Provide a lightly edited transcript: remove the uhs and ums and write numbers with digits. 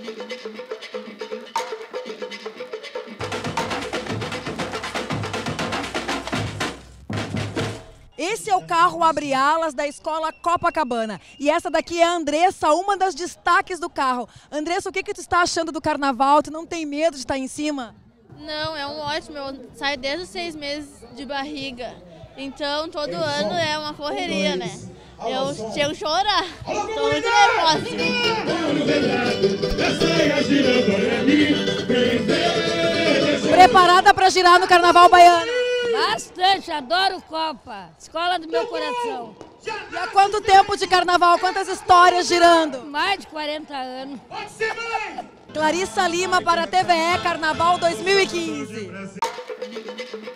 Esse é o carro abre-alas da escola Copacabana. E essa daqui é a Andressa, uma das destaques do carro. Andressa, o que tu está achando do carnaval? Tu não tem medo de estar em cima? Não, é um ótimo. Eu saio desde os 6 meses de barriga. Então, todo ano é uma correria, né? Eu chego a chorar. Estou muito nervosa. Preparada para girar no carnaval baiano? Bastante, adoro Copa, escola do meu coração. E há quanto tempo de carnaval? Quantas histórias girando? Mais de 40 anos. Clarissa Lima para a TVE Carnaval 2015.